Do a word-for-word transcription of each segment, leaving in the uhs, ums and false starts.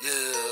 Yeah.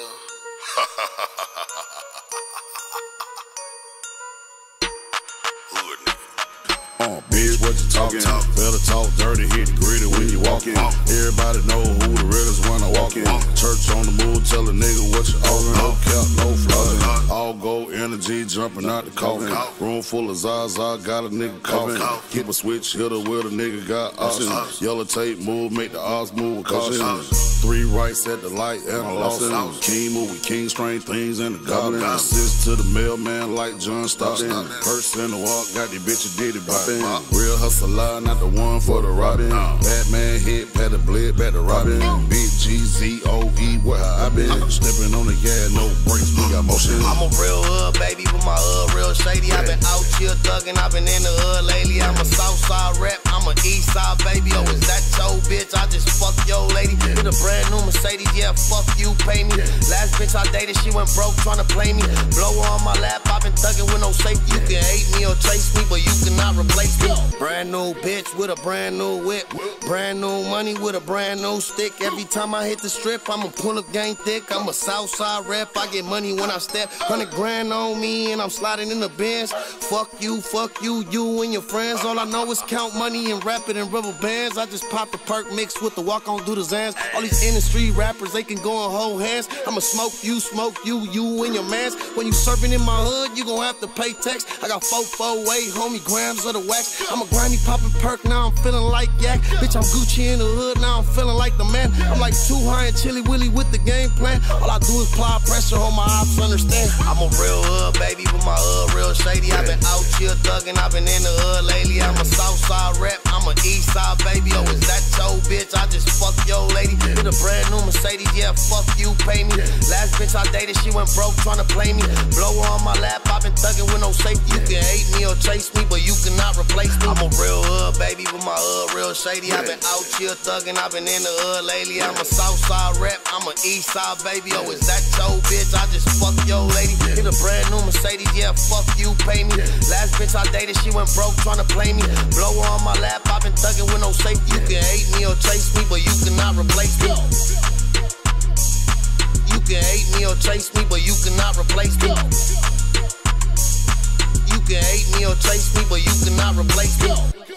Hood nigga. Uh, bitch, what you talking? Talk. Better talk dirty, hit the gritty when you walk in. Walk. Everybody know who the realest when I walk in. Walk. Church on the move, tell a nigga what you offering. No cap, no flooding. All gold energy, jumping out the coffin. Room full of Zaza, got a nigga coughing. Keep a switch hitter with a nigga got options. Yellow tape move, make the odds move with caution. Three rights at the light and I lost it. King move with king, strange things and the goblin. Assist to the mailman like John Stockton. Purse in the walk, got these bitches diddy boppin'. Real hustler, not the one for the robbing. Batman hit, pat the blade, back to robbing. Big G Z O E, where I been. Stepping on the gas, no brakes, we got motion. I'm a real hood baby, but my hood real shady. I been out here thuggin', I been in the hood lately. I'm a Southside rap, I'm a Eastside baby. Oh, is that your bitch? I just fuck your lady. With a brand new Mercedes, yeah, fuck you, pay me. Last bitch I dated, she went broke tryna play me. Blow her on my lap, I been thuggin' with no safety. You can hate me or chase me, but you cannot replace me. Brand new bitch with a brand new whip. Brand new money with a brand new stick. Every time I hit the strip, I'ma pull up gang thick. I'm a Southside rep, I get money when I step. Hundred grand on me and I'm sliding in the Benz. Fuck you, fuck you, you and your friends. All I know is count money and rap it in rubber bands. I just pop the perk mix with the walk on do the Zans. All these industry rappers, they can go and hold hands. I'ma smoke you, smoke you, you and your mans. When you serving in my hood, you gon' have to pay tax. I got four, four, eight, homie, grams of the wax. I'm a grimy poppin' perk, now I'm feeling like yak. Bitch, I'm Gucci in the hood, now I'm feeling like the man. I'm like too high and chilly willy with the game plan. All I do is apply pressure, hold my ops understand. I'm a real hood baby, but my hood real shady. I been out here thuggin', I been in the hood lately. I'm a Southside rap, I'm a Eastside baby. Oh, is that your bitch? I just fuck your lady. With a brand new Mercedes, yeah, fuck you, pay me. Last bitch I dated, she went broke tryna play me. Blow her on my lap, I been thuggin' with no safety. You can hate me or chase me, but you cannot replace me. I'm a real hood baby, but my hood real shady. I been out here thuggin', I been in the hood lately. I'm a Southside rap, I'm a Eastside baby. Oh, is that your bitch? I just fuck your lady. Hit a brand new Mercedes, yeah, fuck you, pay me. Last bitch I dated, she went broke tryna play me. Blow her on my lap, I been thuggin' with no safety. You can hate me or chase me, but you cannot replace me. You can hate me or chase me, but you cannot replace me. You can hate me or chase me, but you cannot replace me.